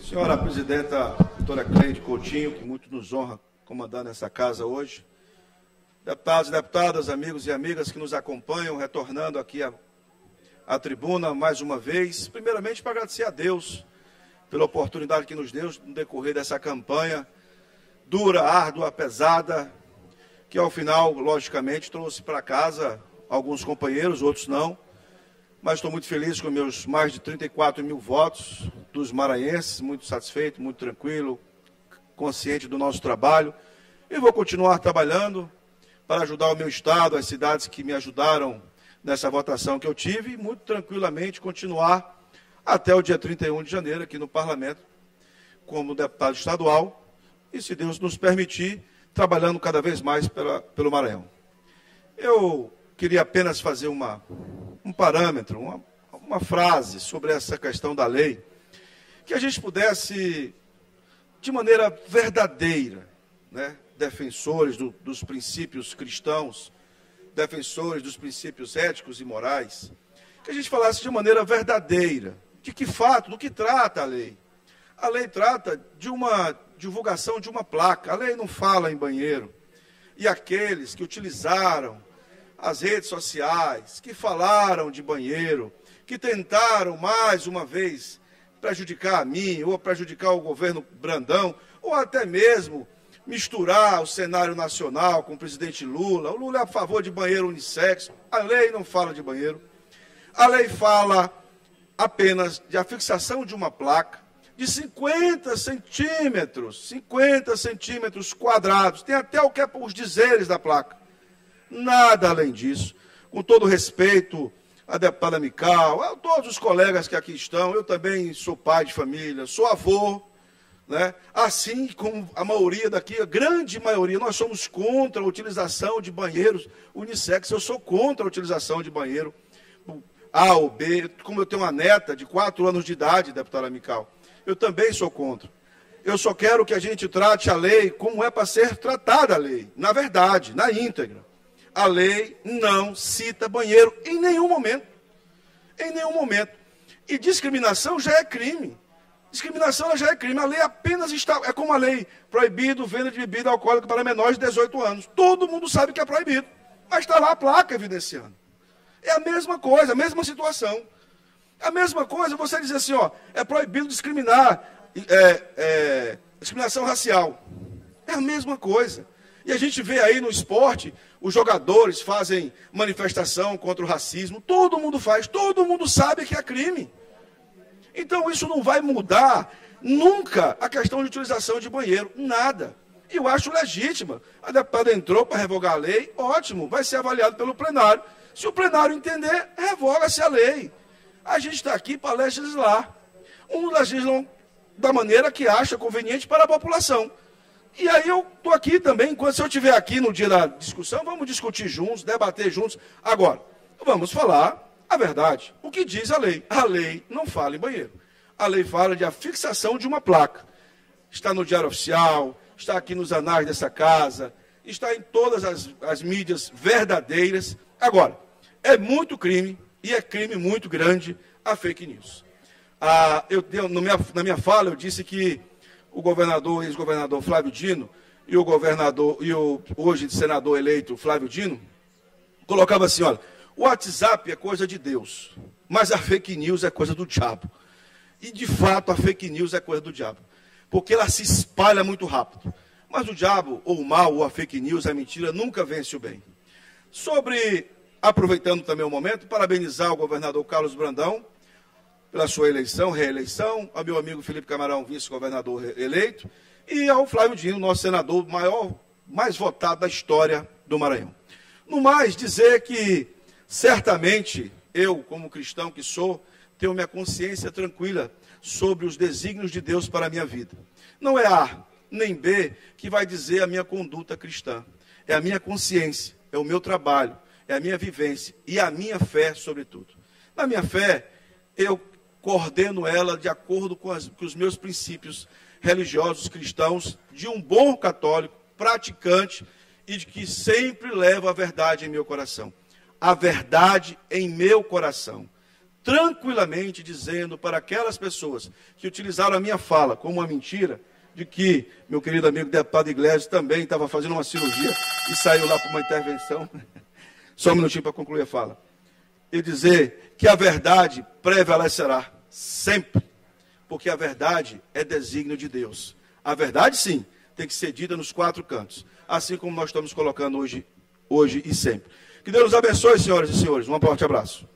Senhora presidenta, doutora Cleide Coutinho, que muito nos honra comandando essa casa hoje. Deputados e deputadas, amigos e amigas que nos acompanham, retornando aqui à tribuna mais uma vez. Primeiramente, para agradecer a Deus pela oportunidade que nos deu no decorrer dessa campanha dura, árdua, pesada, que ao final, logicamente, trouxe para casa alguns companheiros, outros não. Mas estou muito feliz com meus mais de 34 mil votos dos maranhenses, muito satisfeito, muito tranquilo, consciente do nosso trabalho. E vou continuar trabalhando para ajudar o meu estado, as cidades que me ajudaram nessa votação que eu tive, e muito tranquilamente continuar até o dia 31 de janeiro aqui no Parlamento, como deputado estadual, e se Deus nos permitir, trabalhando cada vez mais pelo Maranhão. Eu queria apenas fazer um parâmetro, uma frase sobre essa questão da lei, que a gente pudesse, de maneira verdadeira, né, defensores dos princípios cristãos, defensores dos princípios éticos e morais, que a gente falasse de maneira verdadeira, de que fato, do que trata a lei. A lei trata de uma divulgação de uma placa, a lei não fala em banheiro. E aqueles que utilizaram as redes sociais, que falaram de banheiro, que tentaram mais uma vez prejudicar a mim, ou prejudicar o governo Brandão, ou até mesmo misturar o cenário nacional com o presidente Lula. O Lula é a favor de banheiro unissex, a lei não fala de banheiro. A lei fala apenas de a fixação de uma placa de 50 centímetros quadrados, tem até o que é os dizeres da placa. Nada além disso. Com todo respeito à deputada Mical, a todos os colegas que aqui estão, eu também sou pai de família, sou avô, né? Assim como a maioria daqui, a grande maioria, nós somos contra a utilização de banheiros unissex. Eu sou contra a utilização de banheiro A ou B, como eu tenho uma neta de 4 anos de idade, deputada Mical, eu também sou contra. Eu só quero que a gente trate a lei como é para ser tratada a lei, na verdade, na íntegra. A lei não cita banheiro em nenhum momento. Em nenhum momento. E discriminação já é crime. Discriminação já é crime. A lei apenas está... É como a lei proibido venda de bebida alcoólica para menores de 18 anos. Todo mundo sabe que é proibido. Mas está lá a placa evidenciando. É a mesma coisa, a mesma situação. A mesma coisa você dizer assim, ó, é proibido discriminar, discriminação racial. É a mesma coisa. E a gente vê aí no esporte, os jogadores fazem manifestação contra o racismo, todo mundo faz, todo mundo sabe que é crime. Então isso não vai mudar nunca a questão de utilização de banheiro, nada. E eu acho legítima. A deputada entrou para revogar a lei, ótimo, vai ser avaliado pelo plenário. Se o plenário entender, revoga-se a lei. A gente está aqui para legislar. Um legislam da maneira que acha conveniente para a população. E aí eu estou aqui também, se eu estiver aqui no dia da discussão, vamos discutir juntos, debater juntos. Agora, vamos falar a verdade. O que diz a lei? A lei não fala em banheiro. A lei fala de a fixação de uma placa. Está no Diário Oficial, está aqui nos anais dessa casa, está em todas as mídias verdadeiras. Agora, é muito crime, e é crime muito grande, a fake news. Na minha fala, eu disse que o governador, ex-governador Flávio Dino, e o governador, e o hoje senador eleito Flávio Dino, colocava assim, olha, o WhatsApp é coisa de Deus, mas a fake news é coisa do diabo. E, de fato, a fake news é coisa do diabo, porque ela se espalha muito rápido. Mas o diabo, ou o mal, ou a fake news, a mentira, nunca vence o bem. Aproveitando também o momento, parabenizar o governador Carlos Brandão, pela sua eleição, reeleição, ao meu amigo Felipe Camarão, vice-governador eleito, e ao Flávio Dino, nosso senador mais votado da história do Maranhão. No mais, dizer que, certamente, eu, como cristão que sou, tenho minha consciência tranquila sobre os desígnios de Deus para a minha vida. Não é A nem B que vai dizer a minha conduta cristã. É a minha consciência, é o meu trabalho, é a minha vivência e a minha fé, sobretudo. Na minha fé, eu coordeno ela de acordo com os meus princípios religiosos cristãos, de um bom católico, praticante e de que sempre levo a verdade em meu coração. A verdade em meu coração. tranquilamente dizendo para aquelas pessoas que utilizaram a minha fala como uma mentira, de que meu querido amigo deputado Iglesias também estava fazendo uma cirurgia e saiu lá para uma intervenção. Só um minutinho para concluir a fala. E dizer que a verdade prevalecerá sempre, porque a verdade é desígnio de Deus. A verdade, sim, tem que ser dita nos 4 cantos, assim como nós estamos colocando hoje e sempre. Que Deus nos abençoe, senhoras e senhores. Um forte abraço.